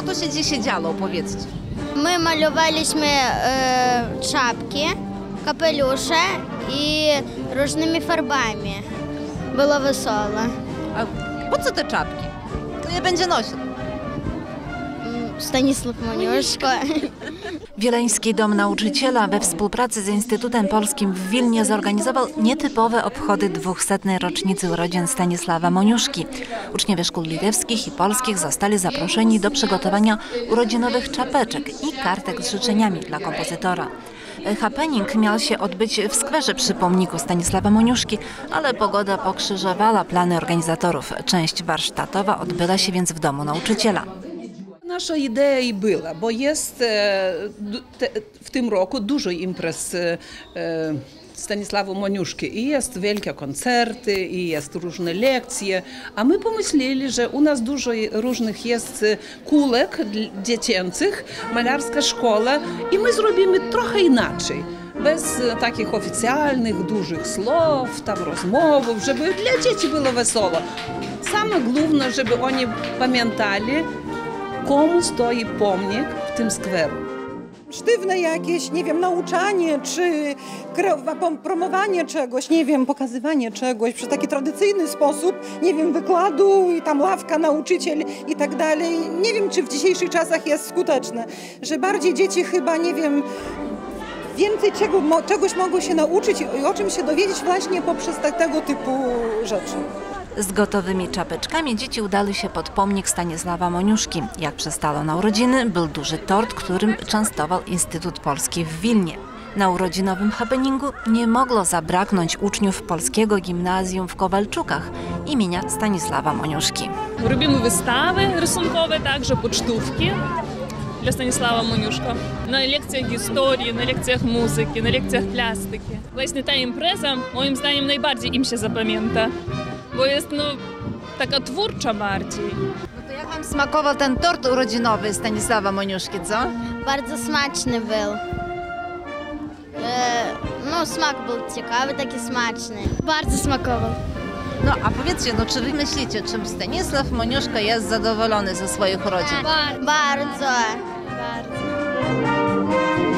Co tu się dzisiaj działo? Opowiedzcie. My malowaliśmy czapki, kapelusze i różnymi farbami. Było wesoło. A po co te czapki? Kto je będzie nosił? Stanisław Moniuszko. Wileński Dom Nauczyciela we współpracy z Instytutem Polskim w Wilnie zorganizował nietypowe obchody 200. rocznicy urodzin Stanisława Moniuszki. Uczniowie szkół litewskich i polskich zostali zaproszeni do przygotowania urodzinowych czapeczek i kartek z życzeniami dla kompozytora. Happening miał się odbyć w skwerze przy pomniku Stanisława Moniuszki, ale pogoda pokrzyżowała plany organizatorów. Część warsztatowa odbyła się więc w Domu Nauczyciela. Nasza idea i była, bo jest w tym roku dużo imprez Stanisława Moniuszki i jest wielkie koncerty, i jest różne lekcje, a my pomyśleli, że u nas dużo różnych jest kulek dziecięcych, malarska szkoła i my zrobimy trochę inaczej. Bez takich oficjalnych, dużych słów, tam rozmów, żeby dla dzieci było wesoło. Same główne, żeby oni pamiętali, komu stoi pomnik w tym skwerze. Sztywne jakieś, nie wiem, nauczanie, czy promowanie czegoś, nie wiem, pokazywanie czegoś przez taki tradycyjny sposób, nie wiem, wykładu i tam ławka, nauczyciel i tak dalej. Nie wiem, czy w dzisiejszych czasach jest skuteczne, że bardziej dzieci chyba, nie wiem, więcej czegoś mogą się nauczyć i o czym się dowiedzieć właśnie poprzez tego typu rzeczy. Z gotowymi czapeczkami dzieci udali się pod pomnik Stanisława Moniuszki. Jak przystało na urodziny, był duży tort, którym częstował Instytut Polski w Wilnie. Na urodzinowym happeningu nie mogło zabraknąć uczniów Polskiego Gimnazjum w Kowalczukach imienia Stanisława Moniuszki. Robimy wystawy rysunkowe, także pocztówki dla Stanisława Moniuszka. Na lekcjach historii, na lekcjach muzyki, na lekcjach plastyki. Właśnie ta impreza, moim zdaniem, najbardziej im się zapamięta. Bo jest taka twórcza bardziej. No to jak wam smakował ten tort urodzinowy Stanisława Moniuszki, co? Bardzo smaczny był. Smak był ciekawy, taki smaczny. Bardzo smakował. No a powiedzcie, czy wy myślicie, czy Stanisław Moniuszka jest zadowolony ze swoich urodzin? Bardzo.